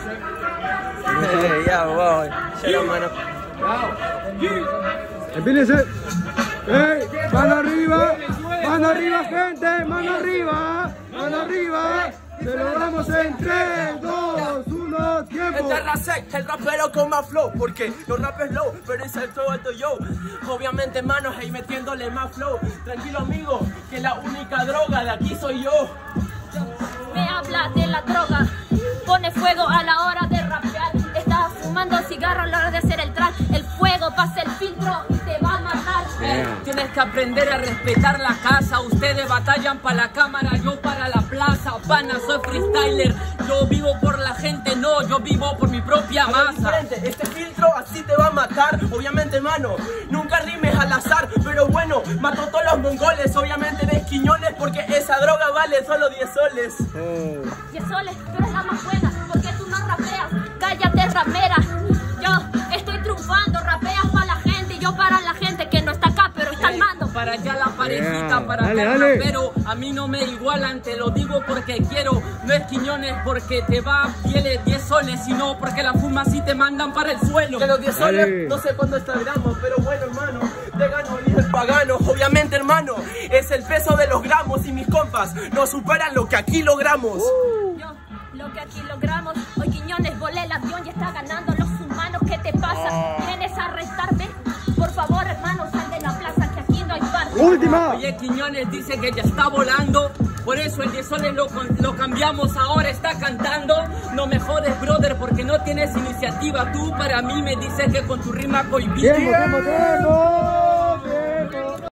Ya, wow. Ya, mano. Empílense. ¡Ey! ¡Mano arriba! ¡Mano arriba, gente! ¡Mano arriba! ¡Mano arriba! ¡Se lo damos en 3, 2, 1, tiempo! Este es Rasek, el rapero con más flow, porque no rap es low, pero es el flow alto yo. Obviamente, manos, ahí metiéndole más flow. Tranquilo, amigo, que la única droga de aquí soy yo. Me habla de la droga, pone fuego a la hora de rapear. Estás fumando cigarro a la hora de hacer el track. El fuego pasa el filtro y te va a matar. Tienes que aprender a respetar la casa. Ustedes batallan para la cámara, yo para la plaza. Pana, soy freestyler, yo vivo por la gente, no, yo vivo por mi propia masa. Este filtro así te va a matar. Obviamente, mano, nunca rimes al azar. Pero bueno, mató todos los mongoles. Obviamente de Quiñones, porque esa droga vale solo 10 soles. 10 soles, tú eres la más buena, porque tú no rapeas. Cállate, ramera. Yo estoy triunfando, rapeas para la gente y yo para la gente que no está acá, pero está al mando. Para allá la parejita, para dale, acá dale. pero a mí no me igualan, te lo digo porque quiero. No es Quiñones porque te va pieles 10 soles, sino porque la fumas y te mandan para el suelo. Que los 10 soles, no sé cuándo estaremos, pero bueno, hermano, te gano y el pagano. Obviamente, hermano, es el peso de los gramos y mis compas no superan lo que aquí logramos. Yo, lo que aquí logramos, hoy Quiñones volé el avión y está ganando los humanos. ¿Qué te pasa? ¿Vienes a arrestarme? Por favor, hermano, sal de la plaza que aquí no hay parte. ¡Última! Oye, Quiñones dice que ya está volando, por eso el 10 soles lo cambiamos, ahora está cantando. No me jodes, brother, porque no tienes iniciativa. Tú para mí me dices que con tu rima cohibida. ¡Tiempo, tiempo, tiempo!